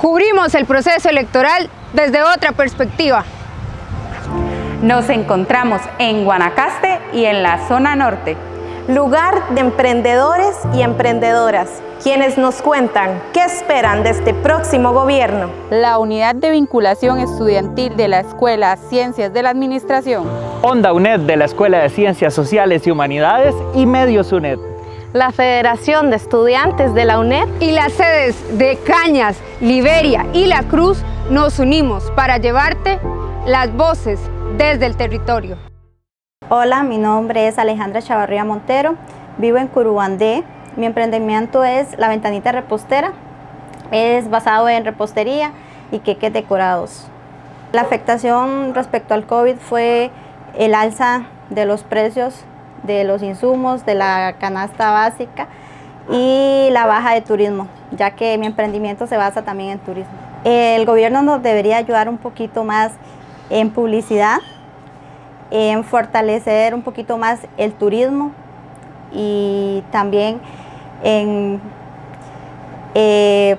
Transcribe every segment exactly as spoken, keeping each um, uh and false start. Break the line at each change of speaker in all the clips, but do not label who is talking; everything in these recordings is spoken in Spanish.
Cubrimos el proceso electoral desde otra perspectiva.
Nos encontramos en Guanacaste y en la zona norte.
Lugar de emprendedores y emprendedoras, quienes nos cuentan qué esperan de este próximo gobierno.
La Unidad de Vinculación Estudiantil de la Escuela Ciencias de la Administración.
Onda UNED de la Escuela de Ciencias Sociales y Humanidades y Medios UNED.
La Federación de Estudiantes de la UNED
y las sedes de Cañas, Liberia y La Cruz nos unimos para llevarte las voces desde el territorio.
Hola, mi nombre es Alejandra Chavarría Montero, vivo en Curubandé. Mi emprendimiento es La Ventanita Repostera, es basado en repostería y queques decorados. La afectación respecto al COVID fue el alza de los precios de los insumos, de la canasta básica y la baja de turismo, ya que mi emprendimiento se basa también en turismo. El gobierno nos debería ayudar un poquito más en publicidad, en fortalecer un poquito más el turismo y también en, eh,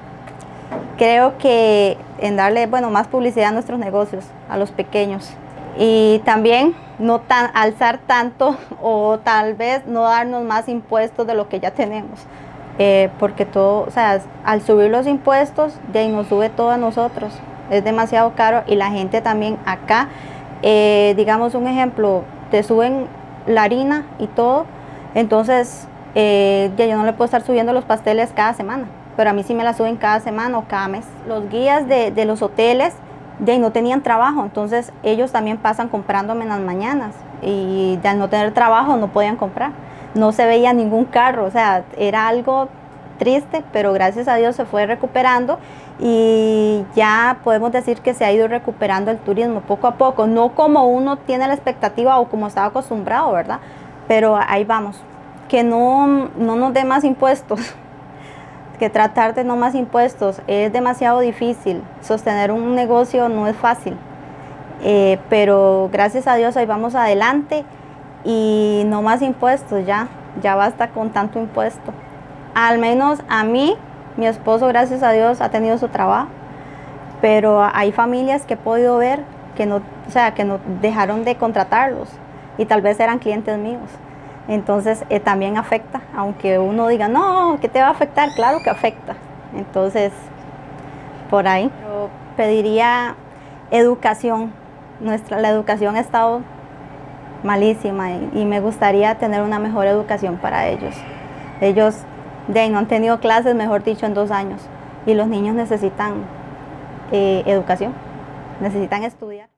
creo que en darle bueno, más publicidad a nuestros negocios, a los pequeños. Y también no tan, alzar tanto o tal vez no darnos más impuestos de lo que ya tenemos. Eh, porque todo, o sea, al subir los impuestos, de ahí nos sube todo a nosotros. Es demasiado caro y la gente también acá, eh, digamos un ejemplo, te suben la harina y todo, entonces eh, ya yo no le puedo estar subiendo los pasteles cada semana, pero a mí sí me la suben cada semana o cada mes. Los guías de, de los hoteles de ahí no tenían trabajo, entonces ellos también pasan comprándome en las mañanas y al no tener trabajo no podían comprar, no se veía ningún carro, o sea, era algo triste, pero gracias a Dios se fue recuperando y ya podemos decir que se ha ido recuperando el turismo poco a poco, no como uno tiene la expectativa o como estaba acostumbrado, ¿verdad? Pero ahí vamos, que no, no nos dé más impuestos, que tratar de no más impuestos es demasiado difícil, sostener un negocio no es fácil, eh, pero gracias a Dios ahí vamos adelante y no más impuestos, ya, ya basta con tanto impuesto. Al menos a mí, mi esposo, gracias a Dios, ha tenido su trabajo, pero hay familias que he podido ver que no, o sea, que no dejaron de contratarlos y tal vez eran clientes míos. Entonces eh, también afecta, aunque uno diga, no, ¿qué te va a afectar? Claro que afecta. Entonces, por ahí. Yo pediría educación. Nuestra, la educación ha estado malísima y, y me gustaría tener una mejor educación para ellos. Ellos de ahí no han tenido clases, mejor dicho, en dos años. Y los niños necesitan eh, educación, necesitan estudiar.